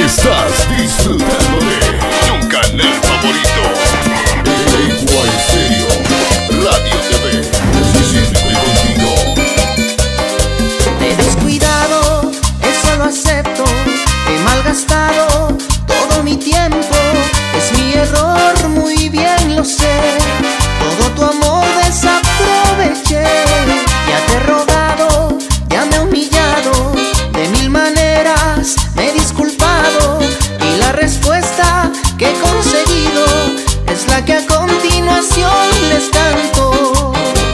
Estás disfrutando de tu canal favorito, Igual Serio Radio TV. Siempre contigo. Te he descuidado, eso lo acepto. He malgastado todo mi tiempo. Es mi error, muy bien lo sé. Todo tu amor desaproveché. Ya te he rogado, ya me he humillado. De mil maneras me he disculpado. Y la respuesta que he conseguido es la que a continuación les canto.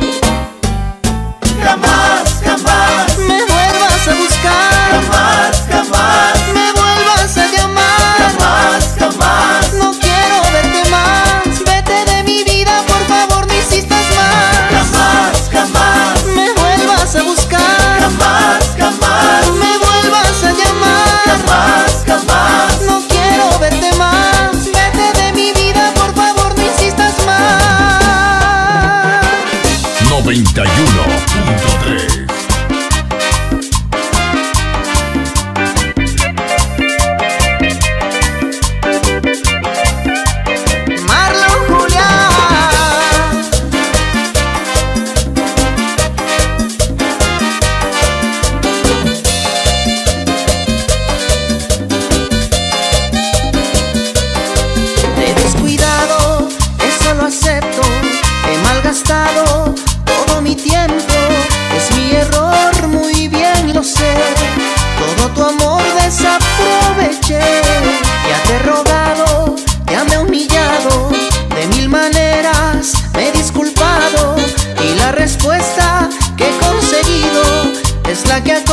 Jamás, jamás me vuelvas a buscar. Jamás, jamás me vuelvas a llamar. Jamás, jamás No quiero verte más. Vete de mi vida, por favor, no insistas más. Jamás, jamás me vuelvas a buscar. Jamás, jamás me vuelvas a llamar. Jamás, jamás No quiero verte más. Vete de mi vida, por favor, no insistas más. 91.3. Marlon Julián. Te he descuidado, eso lo acepto. He malgastado todo mi tiempo. Es mi error, muy bien lo sé. Todo tu amor desaproveché. Ya te he rogado, ya me he humillado. De mil maneras me he disculpado. Y la respuesta que he conseguido es la que a